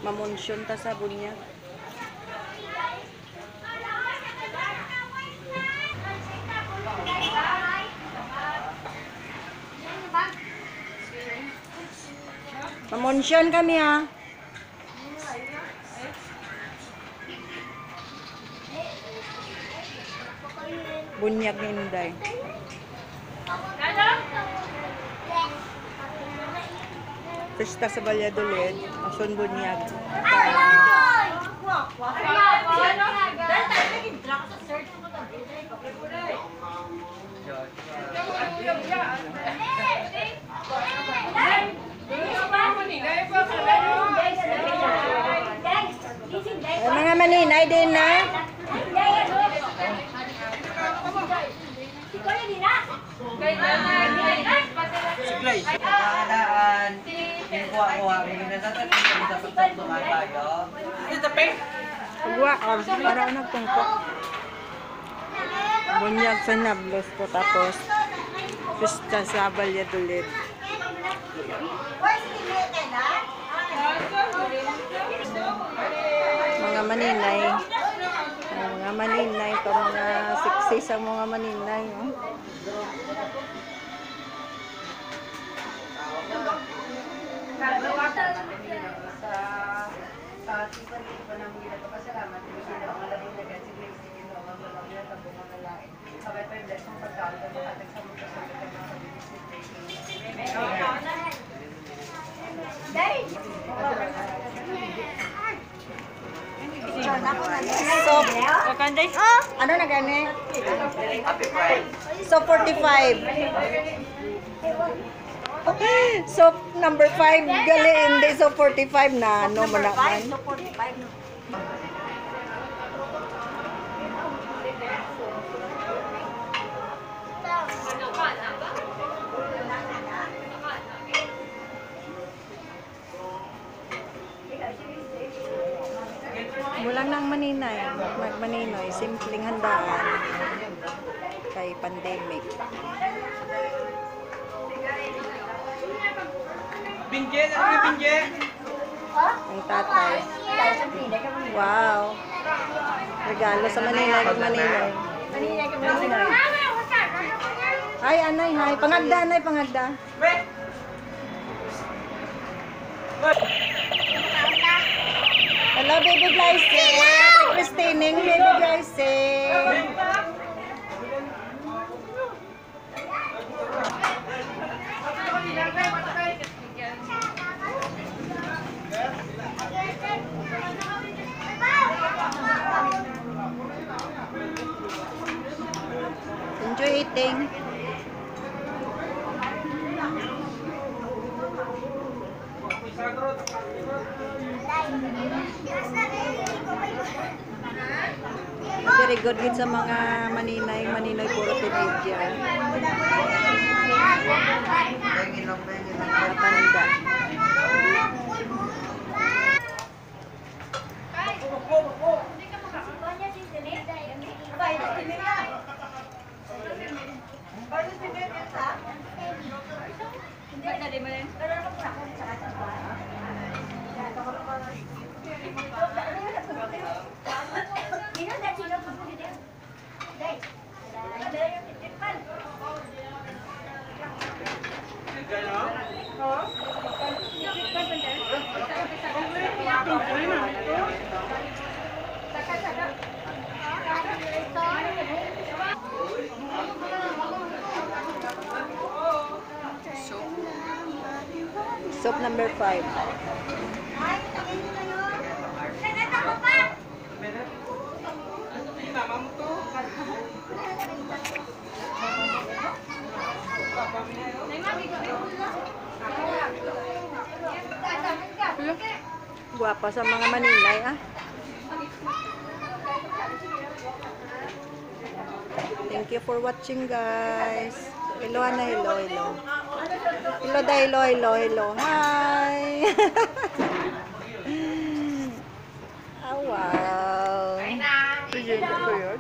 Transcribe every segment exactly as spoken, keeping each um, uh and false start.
Mamunsyon ta sa bunyag. Mamunsyon kami ha. Bunyag ni Inday. Pesta sa Valladolid, Ason Bunyag. Ay, mga maninay din na. Siglay. Pagkakadaan, kuha-kuha, may ginasatan, ginasatan tayo. Ito pa eh. Pagwa, para nagtungkok. Bunyag sa Nablos po, tapos pista sa Valladolid. Mga maninay. Mga maninay, ito mga siksi sa mga maninay. Oh. Sa tipan-tipan ng mga nagpapasalamat, hindi na mga labing na gansi, sige na mga mga mga tabong mga lain. Sabay pa yung lesong pagkaon ng mga ating sa mga kasalit ng mga kabibisit. So, ano na gani? So, forty-five. So, number five, gali, hindi. So, forty-five na, no, manaman. So, forty-five. Walang nang maninay. Magmaninoy, simpleng handaan. Kay pandemic. Binje, ano yung binje? Ang tatay. Wow. Regalo sa maninay kag maninoy. Ay, anay, hay. Pangagda, anay, pangagda. Hello, baby Glyce. Christining, baby Glyce. Enjoy eating. Very good good sa mga maninay, maninoy puro teenager. Matanda. Soap number five. Guwapa sa mga maninay, ah. Thank you for watching, guys. Hello, Ana. Hello, hello. Hello, da. Hello, hello, hello. Hi. Oh, wow. Sige, ito yun.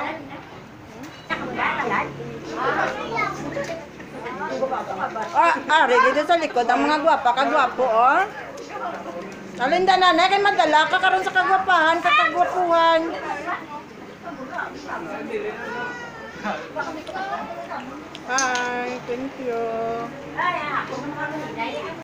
Ah, Ari, dito sa likod, ang mga gwapa, kagwapo, oh. Alinda nanay, kay madala ka karon sa kagwapahan, kakagwapuhan. Hi, thank you.